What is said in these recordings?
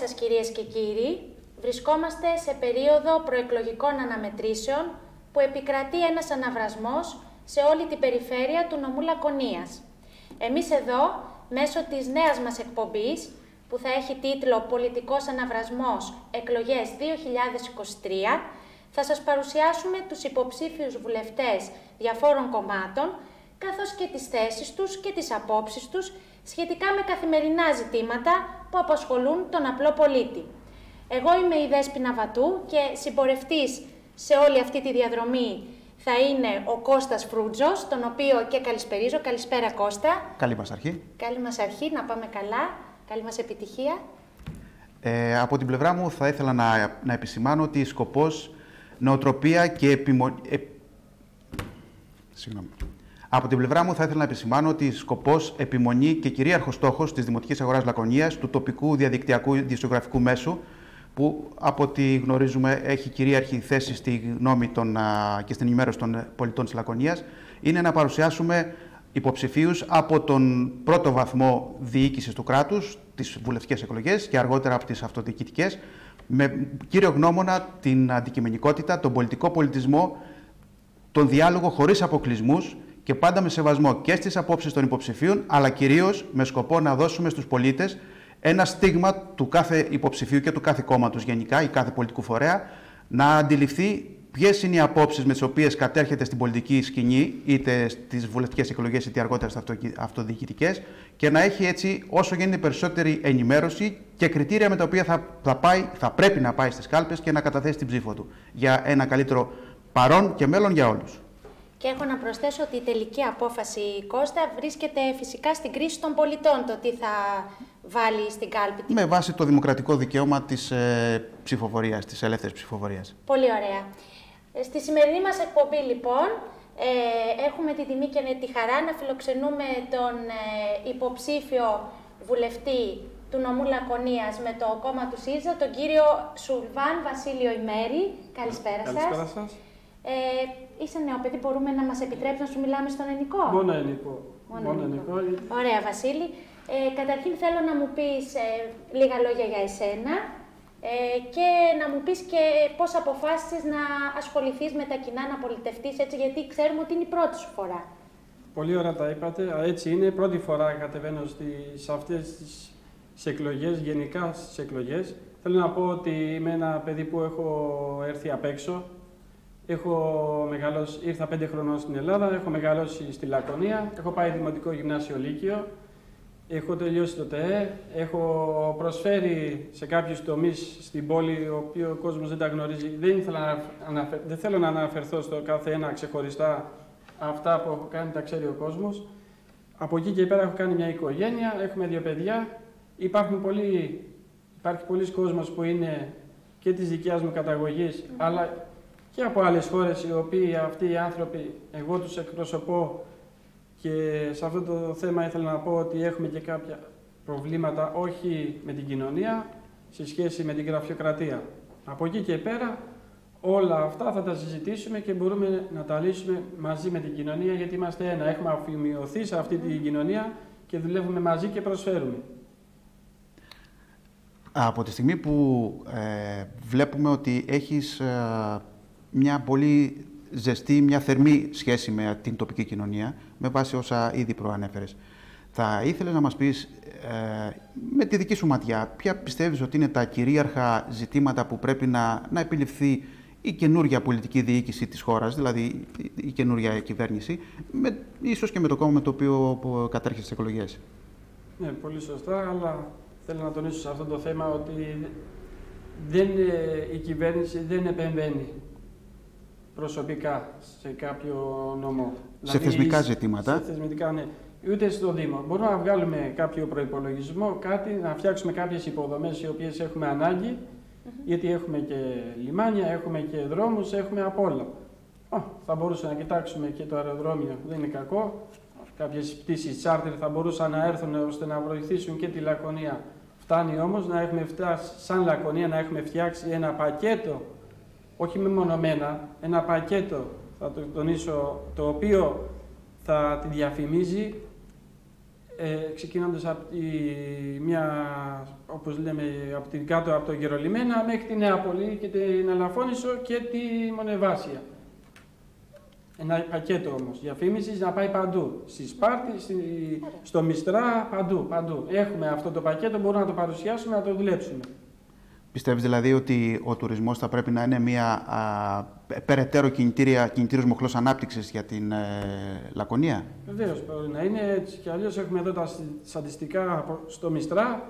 σας κυρίες και κύριοι. Βρισκόμαστε σε περίοδο προεκλογικών αναμετρήσεων που επικρατεί ένας αναβρασμός σε όλη την περιφέρεια του νομού Λακωνίας. Εμείς εδώ, μέσω της νέας μας εκπομπής, που θα έχει τίτλο «Πολιτικός αναβρασμός εκλογές 2023», θα σας παρουσιάσουμε τους υποψήφιους βουλευτές διαφόρων κομμάτων, καθώς και τις θέσεις τους και τις απόψεις τους σχετικά με καθημερινά ζητήματα που απασχολούν τον απλό πολίτη. Εγώ είμαι η Δέσποινα Βατού και συμπορευτής σε όλη αυτή τη διαδρομή θα είναι ο Κώστας Φρούτζος, τον οποίο και καλησπερίζω. Καλησπέρα Κώστα. Καλή μας αρχή. Καλή μας αρχή, να πάμε καλά. Καλή μας επιτυχία. Από την πλευρά μου θα ήθελα να επισημάνω ότι σκοπός, νοοτροπία και Από την πλευρά μου θα ήθελα να επισημάνω ότι σκοπός, επιμονή και κυρίαρχος στόχος της Δημοτικής Αγοράς Λακωνίας, του τοπικού διαδικτυακού ειδησιογραφικού μέσου, που από ό,τι γνωρίζουμε έχει κυρίαρχη θέση στη γνώμη και στην ενημέρωση των πολιτών της Λακωνίας, είναι να παρουσιάσουμε υποψηφίους από τον πρώτο βαθμό διοίκησης του κράτους, τις βουλευτικές εκλογές και αργότερα από τις αυτοδιοικητικές, με κύριο γνώμονα την αντικειμενικότητα, τον πολιτικό πολιτισμό, τον διάλογο χωρίς αποκλεισμούς και πάντα με σεβασμό και στις απόψεις των υποψηφίων, αλλά κυρίως με σκοπό να δώσουμε στους πολίτες ένα στίγμα του κάθε υποψηφίου και του κάθε κόμματος γενικά ή κάθε πολιτικού φορέα, να αντιληφθεί ποιες είναι οι απόψεις με τις οποίες κατέρχεται στην πολιτική σκηνή, είτε στις βουλευτικές εκλογές είτε αργότερα στις αυτοδιοικητικές, και να έχει έτσι όσο γίνεται περισσότερη ενημέρωση και κριτήρια με τα οποία θα πρέπει να πάει στις κάλπες και να καταθέσει την ψήφο του για ένα καλύτερο παρόν και μέλλον για όλους. Και έχω να προσθέσω ότι η τελική απόφαση, Κώστα, βρίσκεται φυσικά στην κρίση των πολιτών, το τι θα βάλει στην κάλπη. Με βάση το δημοκρατικό δικαίωμα της ψηφοφορίας, της ελεύθερης ψηφοφορίας. Πολύ ωραία. Στη σημερινή μας εκπομπή, λοιπόν, έχουμε τη τιμή και τη χαρά να φιλοξενούμε τον υποψήφιο βουλευτή του νομού Λακωνίας με το κόμμα του ΣΥΡΙΖΑ, τον κύριο Σουλβάν Βασίλειο Ημέρη. Καλησπέρα σας. Καλησπέρα σας. Είσαι νέο παιδί, μπορούμε να μας επιτρέψει να σου μιλάμε στον ελληνικό? Μόνο ελληνικό. Μόνο ελληνικό. Ωραία, Βασίλη. Καταρχήν θέλω να μου πεις λίγα λόγια για εσένα και να μου πεις και πώς αποφάσισες να ασχοληθείς με τα κοινά, να πολιτευτείς έτσι, γιατί ξέρουμε ότι είναι η πρώτη σου φορά. Πολύ ωραία τα είπατε. Έτσι είναι. Πρώτη φορά κατεβαίνω σε αυτές τις εκλογές, γενικά στις εκλογές. Θέλω να πω ότι είμαι ένα παιδί που έχω έρθει απ' έξω. Ήρθα 5 χρονών στην Ελλάδα, έχω μεγαλώσει στη Λακωνία, έχω πάει δημοτικό γυμνάσιο Λύκειο, έχω τελειώσει το ΤΕΕ, έχω προσφέρει σε κάποιους τομείς στην πόλη, ο οποίος ο κόσμος δεν τα γνωρίζει. Δεν θέλω να αναφερθώ στο κάθε ένα ξεχωριστά, αυτά που έχω κάνει τα ξέρει ο κόσμος. Από εκεί και πέρα έχω κάνει μια οικογένεια, έχουμε 2 παιδιά, υπάρχει πολλοί κόσμος που είναι και της δικιάς μου καταγωγής, αλλά και από άλλες χώρες, οι οποίοι αυτοί οι άνθρωποι, εγώ τους εκπροσωπώ, και σε αυτό το θέμα ήθελα να πω ότι έχουμε και κάποια προβλήματα, όχι με την κοινωνία, σε σχέση με την γραφειοκρατία. Από εκεί και πέρα, όλα αυτά θα τα συζητήσουμε και μπορούμε να τα λύσουμε μαζί με την κοινωνία, γιατί είμαστε ένα. Έχουμε αφημιωθεί σε αυτή την κοινωνία και δουλεύουμε μαζί και προσφέρουμε. Από τη στιγμή που βλέπουμε ότι έχεις μια πολύ ζεστή, μια θερμή σχέση με την τοπική κοινωνία, με βάση όσα ήδη προανέφερες, θα ήθελες να μας πεις με τη δική σου ματιά ποια πιστεύεις ότι είναι τα κυρίαρχα ζητήματα που πρέπει να επιληφθεί η καινούργια πολιτική διοίκηση της χώρας, δηλαδή η καινούργια κυβέρνηση, ίσως και με το κόμμα με το οποίο κατέρχεσαι στις εκλογές? Ναι, πολύ σωστά, αλλά θέλω να τονίσω σε αυτό το θέμα ότι η κυβέρνηση δεν επεμβαίνει προσωπικά σε κάποιο νομό. Σε θεσμικά ζητήματα. Σε θεσμικά, ναι. Ούτε στο Δήμο. Μπορούμε να βγάλουμε κάποιο προϋπολογισμό, να φτιάξουμε κάποιες υποδομές οι οποίες έχουμε ανάγκη, γιατί έχουμε και λιμάνια, έχουμε και δρόμους, έχουμε απ' όλα. Θα μπορούσαμε να κοιτάξουμε και το αεροδρόμιο, δεν είναι κακό. Κάποιες πτήσεις τσάρτερ θα μπορούσαν να έρθουν ώστε να βοηθήσουν και τη Λακωνία. Φτάνει όμως να έχουμε φτάσει σαν Λακωνία, να έχουμε φτιάξει ένα πακέτο, όχι μεμονωμένα, ένα πακέτο, θα το τονίσω, το οποίο θα τη διαφημίζει ξεκινώντας από όπως λέμε, από την κάτω από το Γερολιμένα μέχρι τη Νεάπολη και την Αλαφώνησο και τη Μονεβάσια. Ένα πακέτο όμως διαφήμισης να πάει παντού. Στη Σπάρτη, στο Μιστρά, παντού. Έχουμε αυτό το πακέτο, μπορούμε να το παρουσιάσουμε, να το δουλέψουμε. Πιστεύεις δηλαδή ότι ο τουρισμός θα πρέπει να είναι μια περαιτέρω κινητήριος μοχλός ανάπτυξης για την Λακωνία? Βεβαίως, μπορεί να είναι έτσι κι αλλιώς. Έχουμε εδώ τα στατιστικά στο Μιστρά.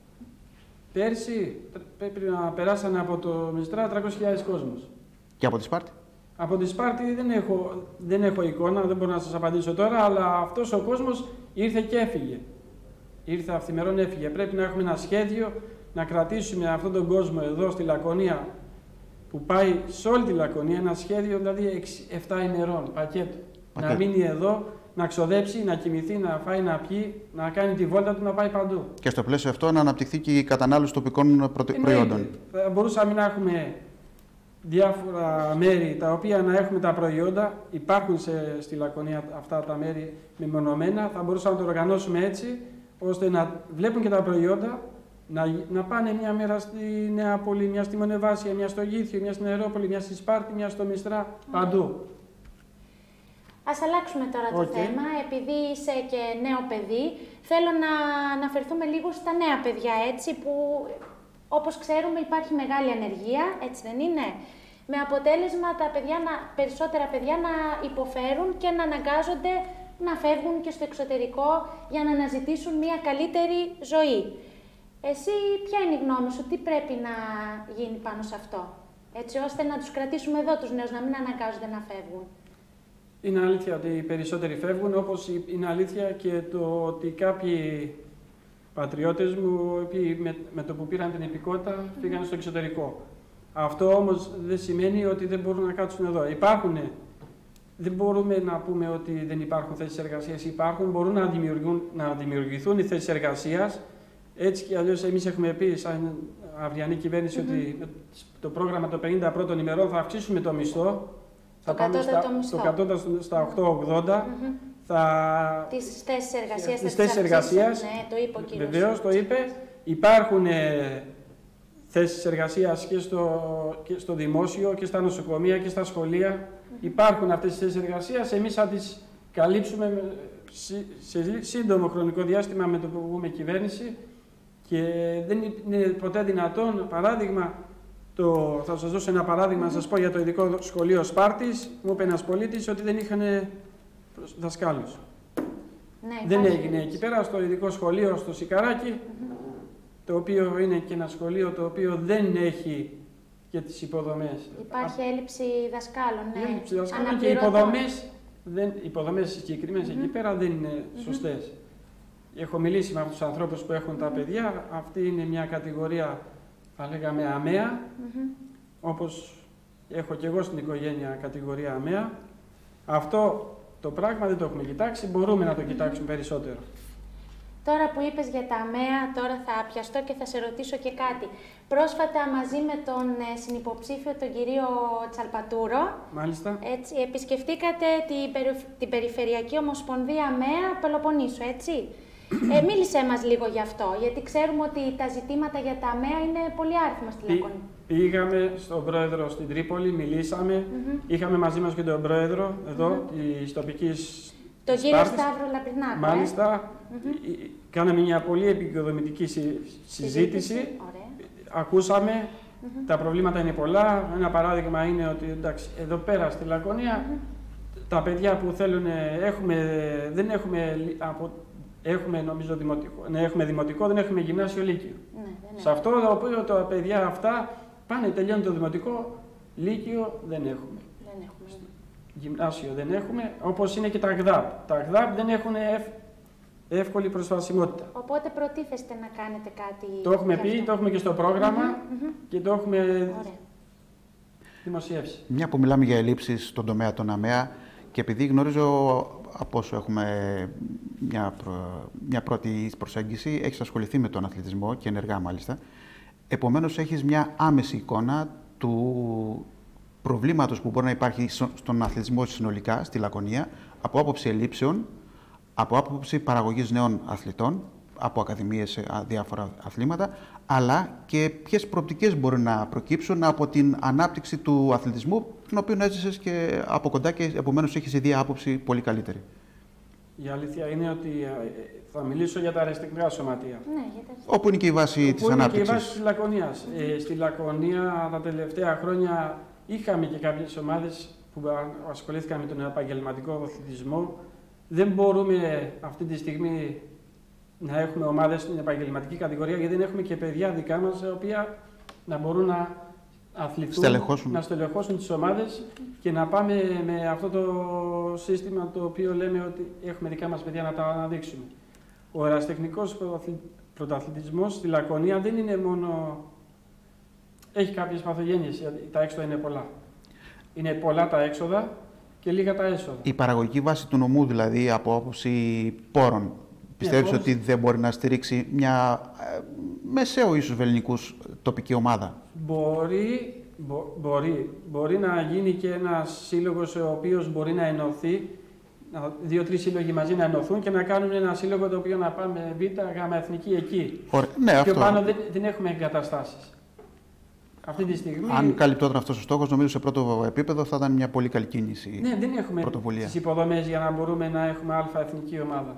Πέρσι πρέπει να περάσανε από το Μιστρά 300.000 κόσμος. Και από τη Σπάρτη? Από τη Σπάρτη δεν έχω εικόνα, δεν μπορώ να σας απαντήσω τώρα, αλλά αυτός ο κόσμος ήρθε και έφυγε. Ήρθε αυθημερών, έφυγε. Πρέπει να έχουμε ένα σχέδιο να κρατήσουμε αυτόν τον κόσμο εδώ στη Λακωνία, που πάει σε όλη τη Λακωνία, ένα σχέδιο δηλαδή 6-7 ημερών, πακέτο. Να μείνει εδώ, να ξοδέψει, να κοιμηθεί, να φάει, να πιει, να κάνει τη βόλτα του, να πάει παντού. Και στο πλαίσιο αυτό να αναπτυχθεί και η κατανάλωση τοπικών προϊόντων. Θα μπορούσαμε να έχουμε διάφορα μέρη τα οποία να έχουμε τα προϊόντα. Υπάρχουν στη Λακωνία αυτά τα μέρη μεμονωμένα. Θα μπορούσαμε να το οργανώσουμε έτσι, ώστε να βλέπουν και τα προϊόντα, να πάνε μια μέρα στη Νεάπολη, μια στη Μονεβάσια, μια στο Γήθιο, μια στην Αερόπολη, μια στη Σπάρτη, μια στο Μιστρά, παντού. Ας αλλάξουμε τώρα το θέμα. Επειδή είσαι και νέο παιδί, θέλω να αναφερθούμε λίγο στα νέα παιδιά, έτσι, που όπως ξέρουμε υπάρχει μεγάλη ανεργία, έτσι δεν είναι? Με αποτέλεσμα περισσότερα παιδιά να υποφέρουν και να αναγκάζονται να φεύγουν και στο εξωτερικό για να αναζητήσουν μια καλύτερη ζωή. Εσύ ποια είναι η γνώμη σου, τι πρέπει να γίνει πάνω σε αυτό, έτσι ώστε να τους κρατήσουμε εδώ τους νέους, να μην αναγκάζονται να φεύγουν? Είναι αλήθεια ότι οι περισσότεροι φεύγουν, όπως είναι αλήθεια και το ότι κάποιοι πατριώτες μου, με το που πήραν την υπηκότητα, πήγαν στο εξωτερικό. Αυτό όμως δεν σημαίνει ότι δεν μπορούν να κάτσουν εδώ. Δεν μπορούμε να πούμε ότι δεν υπάρχουν θέσεις εργασίας. Υπάρχουν, μπορούν να δημιουργηθούν οι θέσεις εργασίας. Έτσι και αλλιώς εμείς έχουμε πει, σαν αυριανή κυβέρνηση, ότι το πρόγραμμα των 50 πρώτων ημερών θα αυξήσουμε το μισθό. Θα πάμε στο κατώτατο στα 8,80. Τις θέσεις εργασίας, ναι, το είπε ο κύριος. Βεβαίως, το είπε. Υπάρχουν θέσεις εργασίας και στο δημόσιο και στα νοσοκομεία και στα σχολεία. Υπάρχουν αυτές τις θέσεις εργασίας. Εμείς θα τις καλύψουμε σε σύντομο χρονικό διάστημα με το που βγούμε κυβέρνηση. Και δεν είναι ποτέ δυνατόν, παράδειγμα, θα σας δώσω ένα παράδειγμα, να σας πω για το ειδικό σχολείο Σπάρτης. Μου είπε ένας πολίτης ότι δεν είχαν δασκάλους. Ναι, δεν έγινε εκεί πέρα στο ειδικό σχολείο στο Σικαράκι, το οποίο είναι και ένα σχολείο το οποίο δεν έχει και τις υποδομές. Υπάρχει έλλειψη δασκάλων, ναι. Έλλειψη δασκάλων και οι υποδομές συγκεκριμένες εκεί πέρα δεν είναι σωστές. Έχω μιλήσει με αυτούς τους ανθρώπους που έχουν τα παιδιά. Αυτή είναι μια κατηγορία, θα λέγαμε, αμαία. Όπως έχω και εγώ στην οικογένεια κατηγορία αμαία. Αυτό το πράγμα δεν το έχουμε κοιτάξει. Μπορούμε να το κοιτάξουμε περισσότερο. Τώρα που είπες για τα αμαία, τώρα θα πιαστώ και θα σε ρωτήσω και κάτι. Πρόσφατα μαζί με τον συνυποψήφιο, τον κύριο Τσαλπατούρο, μάλιστα, έτσι, επισκεφτήκατε την Περιφερειακή Ομοσπονδία ΑΜΕΑ Πελοποννήσου, έτσι. Μίλησέ μας λίγο γι' αυτό, γιατί ξέρουμε ότι τα ζητήματα για τα ΑΜΕΑ είναι πολύ άριθμα στη Λακωνία. Πήγαμε στον πρόεδρο στην Τρίπολη, μιλήσαμε. Είχαμε μαζί μας και τον πρόεδρο εδώ, της τοπικής. Τον κύριο Σταύρο Λαπρινάκο. Μάλιστα. Κάναμε μια πολύ επικοδομητική συζήτηση. Ακούσαμε. Τα προβλήματα είναι πολλά. Ένα παράδειγμα είναι ότι εντάξει, εδώ πέρα στη Λακωνία τα παιδιά που θέλουν, έχουμε νομίζω δημοτικό, έχουμε δημοτικό, δεν έχουμε γυμνάσιο λύκειο. Σε αυτό το οποίο τα παιδιά αυτά πάνε, τελειώνουν το δημοτικό, λύκειο δεν έχουμε. Γυμνάσιο δεν έχουμε, όπως είναι και τα ΓΔΑΠ. Τα ΓΔΑΠ δεν έχουν εύκολη προσβασιμότητα. Οπότε προτίθεστε να κάνετε κάτι. Το έχουμε πει, το έχουμε και στο πρόγραμμα και το έχουμε δημοσιεύσει. Μια που μιλάμε για ελλείψεις στον τομέα των ΑΜΕΑ και επειδή γνωρίζω από όσο έχουμε μια πρώτη προσέγγιση, έχεις ασχοληθεί με τον αθλητισμό και ενεργά μάλιστα. Επομένως έχεις μια άμεση εικόνα του προβλήματος που μπορεί να υπάρχει στον αθλητισμό συνολικά, στη Λακωνία, από άποψη ελλείψεων, Από άποψη παραγωγής νέων αθλητών, από ακαδημίες σε διάφορα αθλήματα, αλλά και ποιες προοπτικές μπορεί να προκύψουν από την ανάπτυξη του αθλητισμού, τον οποίο έζησες και από κοντά και επομένως έχεις ήδη άποψη πολύ καλύτερη. Η αλήθεια είναι ότι θα μιλήσω για τα αεραστεχνικά σωματεία. Ναι, όπου είναι και η βάση της ανάπτυξης. Είναι και η βάση της Λακωνίας. Στη Λακωνία τα τελευταία χρόνια είχαμε και κάποιες ομάδες που ασχολήθηκαν με τον επαγγελματικό αθλητισμό. Δεν μπορούμε αυτή τη στιγμή να έχουμε ομάδες στην επαγγελματική κατηγορία, γιατί δεν έχουμε και παιδιά δικά μας, τα οποία να μπορούν να αθληθούν, να στελεχώσουν τις ομάδες και να πάμε με αυτό το σύστημα το οποίο λέμε ότι έχουμε δικά μας παιδιά να τα αναδείξουμε. Ο αεραστεχνικός πρωταθλητισμός στη Λακωνία δεν είναι μόνο... Έχει κάποιες παθογένειες, γιατί τα έξοδα είναι πολλά. Είναι πολλά τα έξοδα και λίγα τα έσοδα. Η παραγωγική βάση του νομού, δηλαδή, από άποψη πόρων, πιστεύεις ότι δεν μπορεί να στηρίξει μια μεσαίου ίσως βελληνικούς τοπική ομάδα? Μπορεί να γίνει και ένας σύλλογος ο οποίος μπορεί να ενωθεί, 2-3 σύλλογοι μαζί να ενωθούν και να κάνουν ένα σύλλογο το οποίο να πάμε β, γ, εθνική εκεί. Ναι, πιο πάνω δεν έχουμε εγκαταστάσεις. Αυτή τη στιγμή... Αν καλυπτόταν αυτός ο στόχος, νομίζω σε πρώτο επίπεδο θα ήταν μια πολύ καλή κίνηση. Ναι, δεν έχουμε τις υποδομές για να μπορούμε να έχουμε αλφα εθνική ομάδα.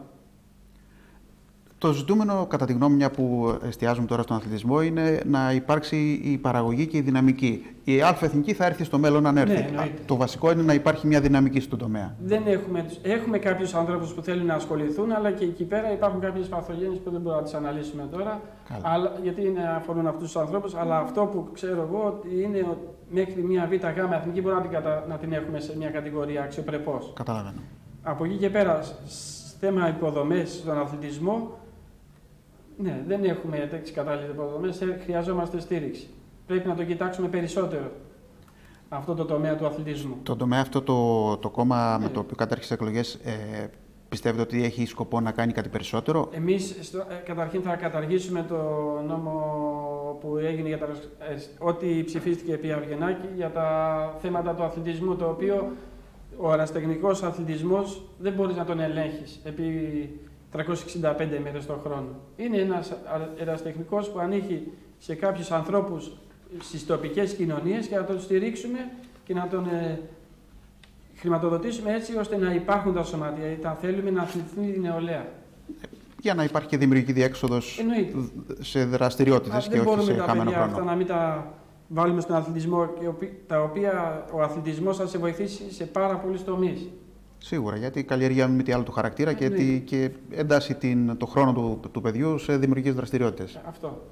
Το ζητούμενο, κατά τη γνώμη, μια που εστιάζουμε τώρα στον αθλητισμό, είναι να υπάρξει η παραγωγή και η δυναμική. Η αλφα-εθνική θα έρθει στο μέλλον αν έρθει. Ναι, το βασικό είναι να υπάρχει μια δυναμική στον τομέα. Έχουμε κάποιους ανθρώπους που θέλουν να ασχοληθούν, αλλά και εκεί πέρα υπάρχουν κάποιες παθογένειες που δεν μπορούμε να τις αναλύσουμε τώρα. Γιατί αφορούν αυτούς τους ανθρώπους. Αλλά αυτό που ξέρω εγώ είναι ότι μέχρι μια β' γ' εθνική μπορούμε να την έχουμε σε μια κατηγορία αξιοπρεπώς. Καταλαβαίνω. Από εκεί και πέρα, θέμα υποδομές στον αθλητισμό. Ναι, δεν έχουμε τέτοιες κατάλληλες υποδομές, χρειαζόμαστε στήριξη. Πρέπει να το κοιτάξουμε περισσότερο αυτό το τομέα του αθλητισμού. Το τομέα αυτό το κόμμα με το οποίο κατάρχισε εκλογές, πιστεύετε ότι έχει σκοπό να κάνει κάτι περισσότερο? Εμείς καταρχήν θα καταργήσουμε το νόμο που έγινε για ό,τι ψηφίστηκε επί Αυγενάκη για τα θέματα του αθλητισμού, το οποίο ο αεραστεχνικός αθλητισμός δεν μπορείς να τον ελέγχεις επί 365 μέρες τον χρόνο. Είναι ένας αεραστεχνικός που ανήκει σε κάποιους ανθρώπους στις τοπικές κοινωνίες και να τον στηρίξουμε και να τον χρηματοδοτήσουμε έτσι ώστε να υπάρχουν τα σωματεία. Θα θέλουμε να αθληθεί η νεολαία. Για να υπάρχει και δημιουργική διέξοδος σε δραστηριότητες και όχι σε χαμένο χρόνο. Δεν μπορούμε τα παιδιά αυτά να μην τα βάλουμε στον αθλητισμό, τα οποία ο αθλητισμός θα σε βοηθήσει σε πάρα πολλούς τομείς. Σίγουρα, γιατί καλλιεργεί με τι άλλο του χαρακτήρα και εντάσσει το χρόνο του παιδιού σε δημιουργικές δραστηριότητες. Αυτό.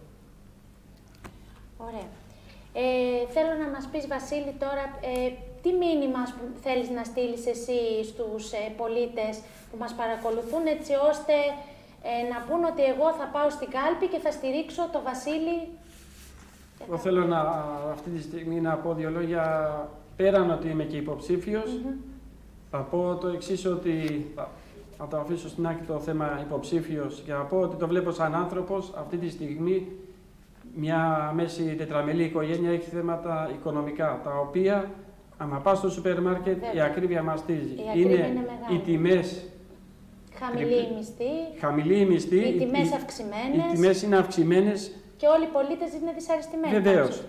Ωραία. Θέλω να μας πεις, Βασίλη, τώρα τι μήνυμα θέλεις να στείλεις εσύ στους πολίτες που μας παρακολουθούν, έτσι ώστε να πούν ότι εγώ θα πάω στην κάλπη και θα στηρίξω το Βασίλη. Εγώ θέλω αυτή τη στιγμή να πω δύο λόγια, πέραν ότι είμαι και υποψήφιος. Θα πω το εξής, ότι θα το αφήσω στην άκρη το θέμα υποψήφιος και θα πω ότι το βλέπω σαν άνθρωπος. Αυτή τη στιγμή μια μέση τετραμελή οικογένεια έχει θέματα οικονομικά, τα οποία άμα πας στο σούπερ μάρκετ η ακρίβεια μαστίζει. Είναι οι τιμές χαμηλή η μισθή, οι τιμές αυξημένες. Οι τιμές είναι αυξημένες. Και όλοι οι πολίτες είναι δυσαρεστημένοι. Βεβαίως.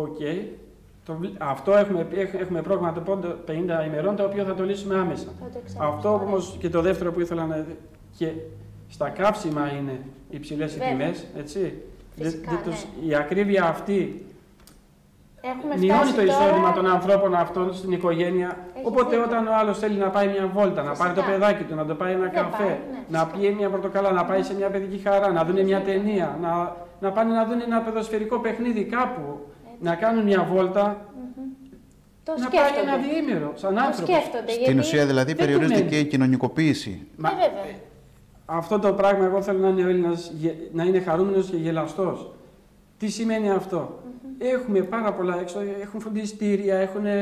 Αυτό έχουμε πρόγραμμα των 50 ημερών, το οποίο θα το λύσουμε άμεσα. Αυτό όμως και το δεύτερο που ήθελα να... Και στα καύσιμα είναι υψηλές οι τιμές, έτσι. Η ακρίβεια αυτή μειώνει το εισόδημα των ανθρώπων αυτών στην οικογένεια. Οπότε όταν ο άλλος θέλει να πάει μια βόλτα, να πάρει το παιδάκι του, να το πάει ένα καφέ, να πιει μια πορτοκάλα, να πάει σε μια παιδική χαρά, να δουν μια ταινία, να πάνε να δουν ένα ποδοσφαιρικό παιχνίδι κάπου, να κάνουν μια βόλτα, να πάει ένα διήμερο σαν άνθρωπος. Στην ουσία δηλαδή περιορίζεται και η κοινωνικοποίηση. Αυτό το πράγμα εγώ θέλω να είναι ο Έλληνας να είναι χαρούμενος και γελαστός. Τι σημαίνει αυτό? Έχουμε πάρα πολλά έξοδα, έχουν φροντιστήρια,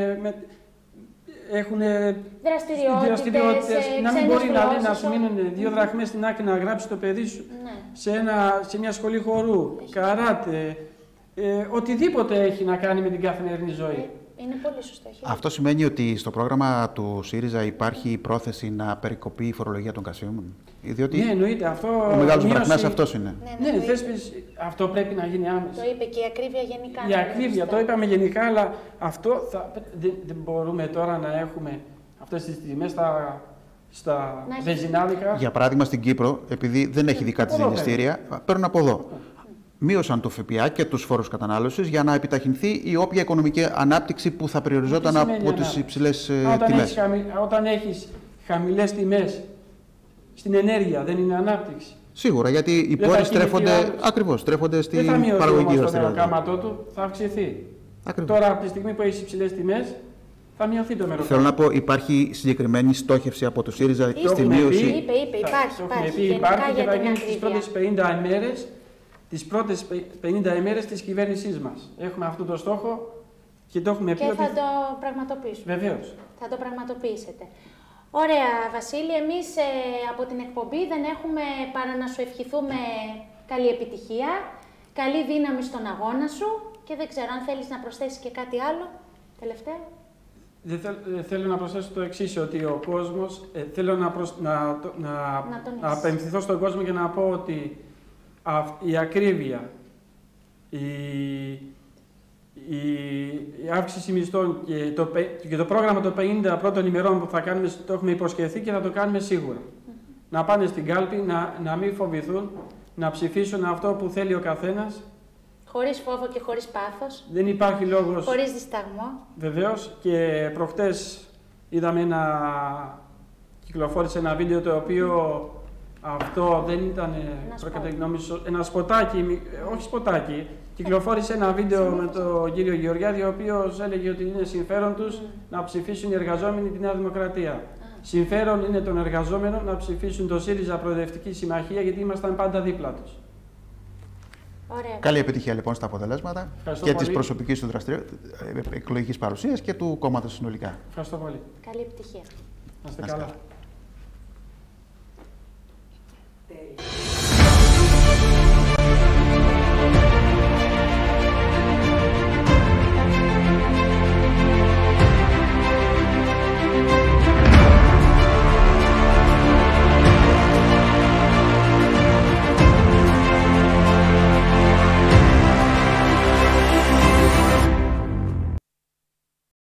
έχουν δραστηριότητες. Να μην μπορεί να σου μείνουν 2 δραχμές στην άκρη να γράψει το παιδί σου σε μια σχολή χορού, καράτε, οτιδήποτε έχει να κάνει με την καθημερινή ζωή. Είναι πολύ σωστό. Αυτό σημαίνει ότι στο πρόγραμμα του ΣΥΡΙΖΑ υπάρχει η πρόθεση να περικοπεί η φορολογία των καυσίμων. Διότι ναι, εννοείται. Αυτό ο μεγάλος βραχμιάς αυτός είναι. Ναι, αυτό πρέπει να γίνει άμεσα. Το είπε και η ακρίβεια γενικά. Η ακρίβεια, το είπαμε γενικά, αλλά αυτό δεν μπορούμε τώρα να έχουμε αυτές τις τιμές στα βενζινάδικα. Για παράδειγμα, στην Κύπρο, επειδή δεν έχει δικά της δηληστήρια, παίρνουν από εδώ. Μείωσαν το ΦΠΑ και τους φόρους κατανάλωσης για να επιταχυνθεί η όποια οικονομική ανάπτυξη που θα περιοριζόταν από τις υψηλές τιμές. Όταν έχεις χαμηλές τιμές στην ενέργεια, δεν είναι ανάπτυξη. Σίγουρα, γιατί οι πόροι στρέφονται στην παραγωγική δραστηριότητα. Το μεροκάματό του θα αυξηθεί. Ακριβώς. Τώρα, από τη στιγμή που έχει υψηλές τιμές, θα μειωθεί το μεροκάματο. Θέλω να πω, υπάρχει συγκεκριμένη στόχευση από το ΣΥΡΙΖΑ στη μείωση. Υπάρχει και θα γίνει τις πρώτες 50 ημέρες. Τις πρώτες 50 ημέρες της κυβέρνησής μας. Έχουμε αυτό το στόχο και το έχουμε πει. Και θα το πραγματοποιήσουμε. Βεβαίως. Θα το πραγματοποιήσετε. Ωραία, Βασίλη. Εμείς από την εκπομπή δεν έχουμε παρά να σου ευχηθούμε καλή επιτυχία, καλή δύναμη στον αγώνα σου και δεν ξέρω αν θέλεις να προσθέσεις και κάτι άλλο τελευταίο. Θέλω να προσθέσω το εξής, ότι ο κόσμος, θέλω να απευθυνθώ στον κόσμο και να πω ότι η ακρίβεια, η αύξηση μισθών και το πρόγραμμα των 50 πρώτων ημερών που θα κάνουμε, το έχουμε υποσχεθεί και θα το κάνουμε σίγουρα. Να πάνε στην κάλπη, να μην φοβηθούν, να ψηφίσουν αυτό που θέλει ο καθένας. Χωρίς φόβο και χωρίς πάθος. Δεν υπάρχει λόγος. Χωρίς δισταγμό. Βεβαίως, και προχτές κυκλοφόρησε ένα βίντεο το οποίο αυτό δεν ήταν ένα σποτάκι, όχι σποτάκι. Κυκλοφόρησε ένα βίντεο με τον κύριο Γεωργιάδη, ο οποίος έλεγε ότι είναι συμφέρον τους να ψηφίσουν οι εργαζόμενοι τη Νέα Δημοκρατία. Συμφέρον είναι των εργαζόμενων να ψηφίσουν το ΣΥΡΙΖΑ Προοδευτική Συμμαχία, γιατί ήμασταν πάντα δίπλα τους. Ωραία. Καλή επιτυχία λοιπόν στα αποτελέσματα και της προσωπικής του εκλογικής παρουσίας και του κόμματος συνολικά. Ευχαριστώ πολύ. Καλή επιτυχία. Να είστε καλά.